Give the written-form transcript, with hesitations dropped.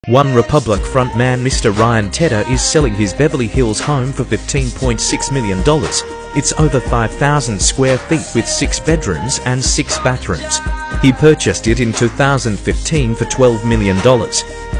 OneRepublic frontman Mr. Ryan Tedder is selling his Beverly Hills home for $15.6 million. It's over 5,000 square feet with 6 bedrooms and 6 bathrooms. He purchased it in 2015 for $12 million.